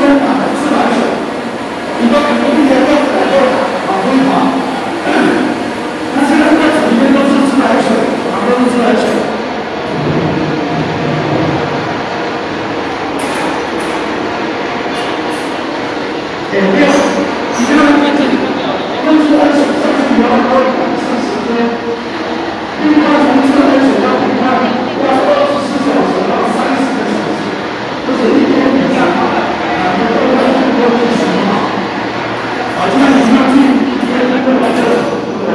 打的自来水，你都不必要用来做好规划。那现在在里面都是自来水，都是自来水。没有，你看，用自来水上去以后，它会保持时间。另外，从自来水到平台要24小时到30个小时，就是一天比较好的，都是什么好？就像你上去一天就会来这，对不对？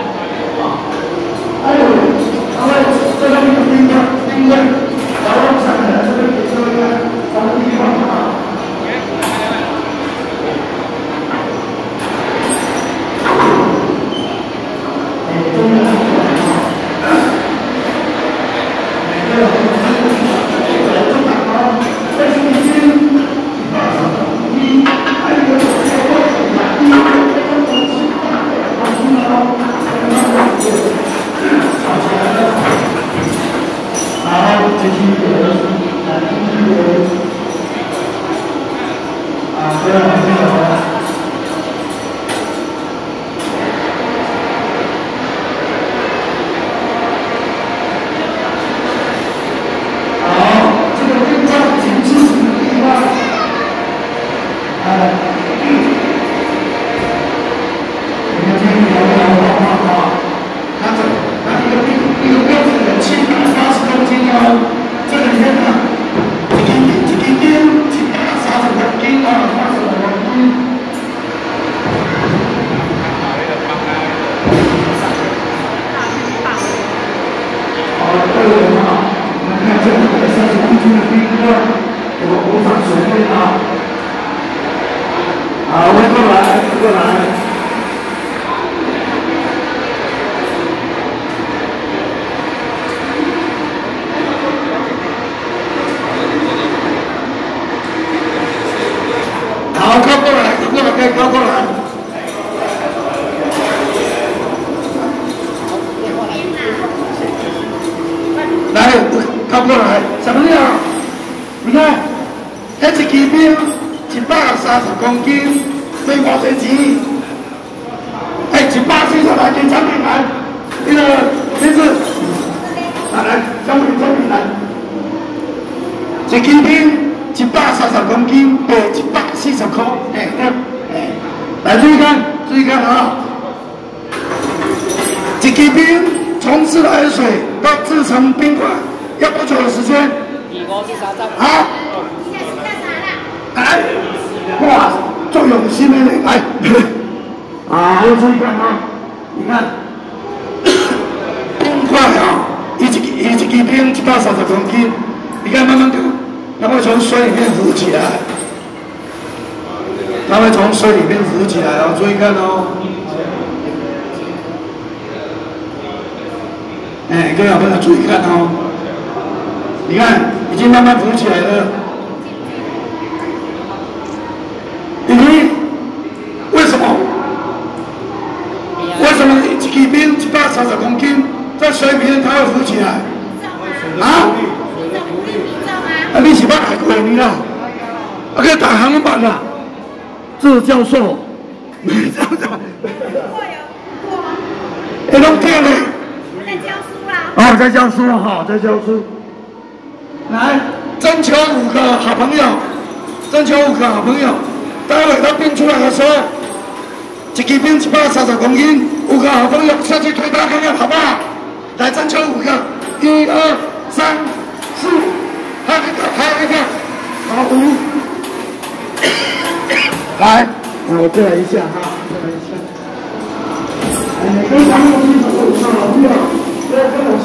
还有，它会这上面有定位，然后上来这边给这个咱们地方啊。各位小朋友注意看哦，你看已经慢慢浮起来了。因为为什么？为什么一支冰130公斤在水里面它会浮起来？啊？你是捌来过你啦？去打航班啦？这教授，教授，拢听嘞。哦，在教书哈，在教书。来，征求5个好朋友，征求5个好朋友。待会他冰出来的时候，一支冰130公斤，5个好朋友下去推他看看好不好？来，征求5个，1、2、3、4，还有一个，好5。来，我再来一下哈，再来一下。跟常用新手5个好朋友。跟我